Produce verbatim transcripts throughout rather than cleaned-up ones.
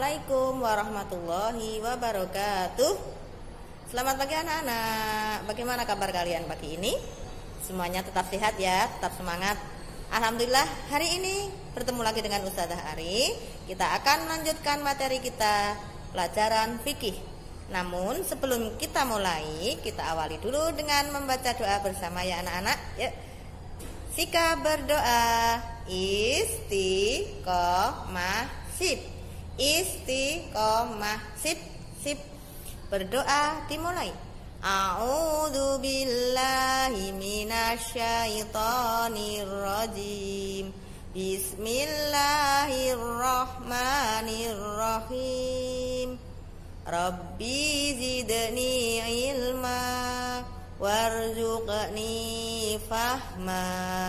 Assalamualaikum warahmatullahi wabarakatuh. Selamat pagi anak-anak. Bagaimana kabar kalian pagi ini? Semuanya tetap sehat ya, tetap semangat. Alhamdulillah, hari ini bertemu lagi dengan Ustazah Ari. Kita akan melanjutkan materi kita, pelajaran fikih. Namun sebelum kita mulai, kita awali dulu dengan membaca doa bersama ya anak-anak. Yuk. Sika berdoa, istiqomah sip, istiqomah sip, sip. Berdoa dimulai. A'udzu billahi minasyaitonir rajim. Bismillahirrahmanirrahim. Rabbi zidni ilma warzuqni fahma.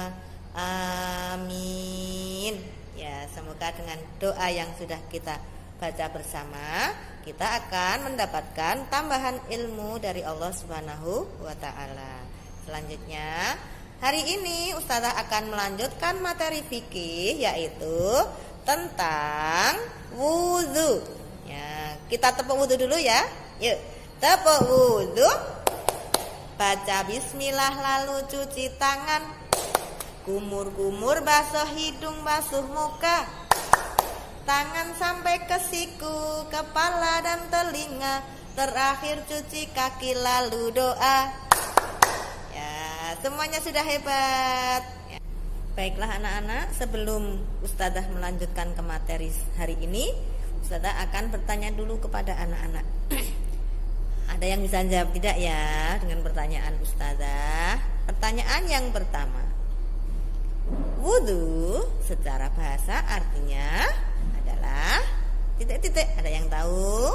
Amin. Ya, semoga dengan doa yang sudah kita baca bersama, kita akan mendapatkan tambahan ilmu dari Allah Subhanahu wa taala. Selanjutnya, hari ini Ustazah akan melanjutkan materi fikih, yaitu tentang wudu. Ya, kita tepuk wudu dulu ya. Yuk, tepuk wudu. Baca bismillah lalu cuci tangan. Kumur-kumur basuh hidung, basuh muka. Tangan sampai ke siku, kepala dan telinga. Terakhir cuci kaki lalu doa. Ya, semuanya sudah hebat ya. Baiklah anak-anak, sebelum Ustazah melanjutkan ke materi hari ini, Ustazah akan bertanya dulu kepada anak-anak. Ada yang bisa jawab tidak ya dengan pertanyaan Ustazah? Pertanyaan yang pertama, wudu secara bahasa artinya adalah titik-titik. Ada yang tahu?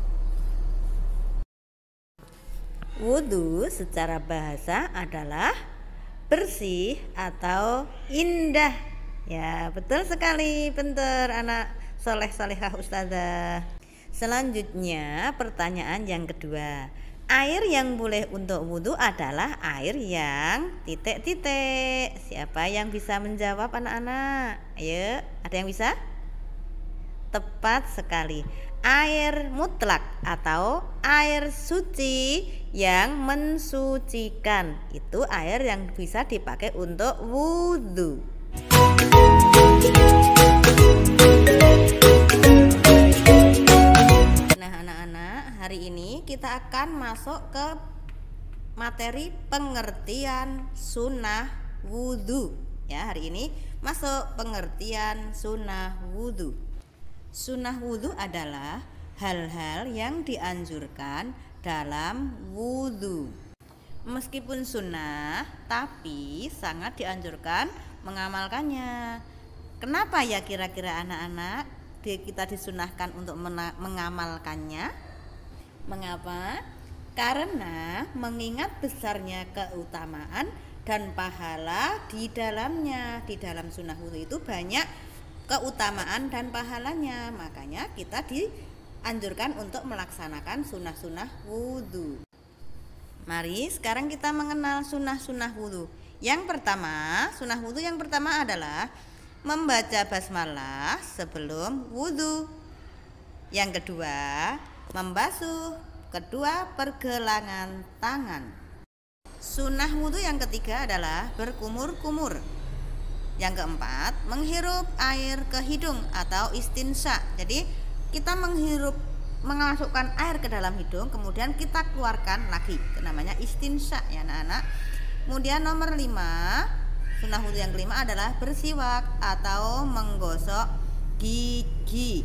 Wudu secara bahasa adalah bersih atau indah. Ya, betul sekali, pintar anak soleh solehah Ustazah. Selanjutnya pertanyaan yang kedua, air yang boleh untuk wudu adalah air yang titik-titik. Siapa yang bisa menjawab anak-anak? Ayo, ada yang bisa? Tepat sekali. Air mutlak atau air suci yang mensucikan. Itu air yang bisa dipakai untuk wudu. Nah anak-anak, hari ini kita akan masuk ke materi pengertian sunnah wudu. Ya, hari ini masuk pengertian sunnah wudu. Sunnah wudu adalah hal-hal yang dianjurkan dalam wudu. Meskipun sunnah, tapi sangat dianjurkan mengamalkannya. Kenapa ya kira-kira anak-anak kita disunahkan untuk mengamalkannya? Mengapa? Karena mengingat besarnya keutamaan dan pahala di dalamnya. Di dalam sunnah wudu itu banyak keutamaan dan pahalanya, makanya kita dianjurkan untuk melaksanakan sunnah-sunnah wudu. Mari sekarang kita mengenal sunnah-sunnah wudu. Yang pertama, sunnah wudu yang pertama adalah membaca basmalah sebelum wudu. Yang kedua, membasuh kedua pergelangan tangan. Sunnah wudu yang ketiga adalah berkumur-kumur. Yang keempat, menghirup air ke hidung atau istinsya. Jadi kita menghirup, memasukkan air ke dalam hidung, kemudian kita keluarkan lagi. Itu namanya istinsya ya anak-anak. Kemudian nomor lima, sunnah wudu yang kelima adalah bersiwak atau menggosok gigi.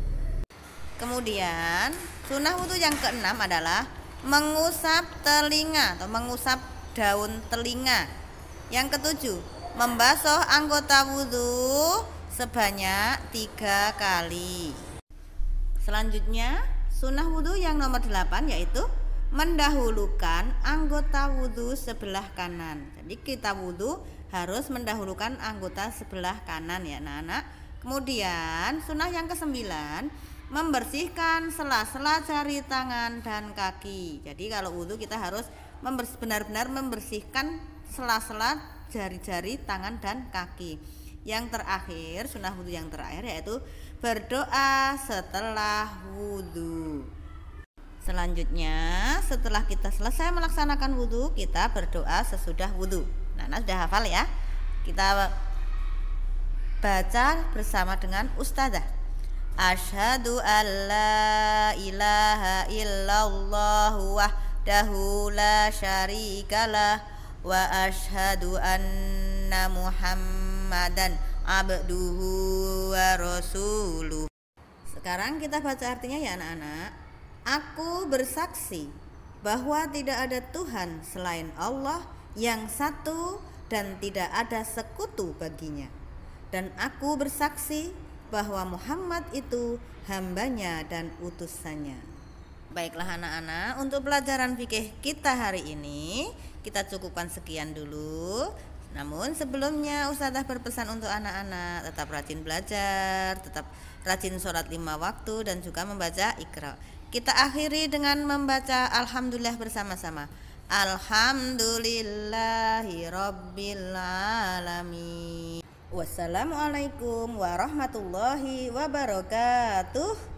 Kemudian sunnah wudu yang keenam adalah mengusap telinga atau mengusap daun telinga. Yang ketujuh, membasuh anggota wudu sebanyak tiga kali. Selanjutnya sunnah wudu yang nomor delapan yaitu mendahulukan anggota wudu sebelah kanan. Jadi kita wudu harus mendahulukan anggota sebelah kanan ya anak-anak. Kemudian sunnah yang kesembilan, membersihkan sela-sela jari tangan dan kaki. Jadi kalau wudu kita harus benar-benar membersihkan sela-sela jari-jari tangan dan kaki. Yang terakhir, sunnah wudu yang terakhir yaitu berdoa setelah wudhu. Selanjutnya, setelah kita selesai melaksanakan wudhu, kita berdoa sesudah wudhu. Nah, Nana sudah hafal ya? Kita baca bersama dengan ustazah. Asyhadu an la ilaha illallah wahdahu la syarikalah wa asyhadu anna muhammadan abduhu wa rasuluh. Sekarang kita baca artinya ya anak-anak. Aku bersaksi bahwa tidak ada Tuhan selain Allah yang satu dan tidak ada sekutu baginya. Dan aku bersaksi bahwa Muhammad itu hambanya dan utusannya. Baiklah anak-anak, untuk pelajaran fikih kita hari ini kita cukupkan sekian dulu. Namun sebelumnya Ustazah berpesan untuk anak-anak tetap rajin belajar, tetap rajin sholat lima waktu dan juga membaca Iqra. Kita akhiri dengan membaca Alhamdulillah bersama-sama. Alhamdulillahi Rabbil Alamin. Wassalamualaikum warahmatullahi wabarakatuh.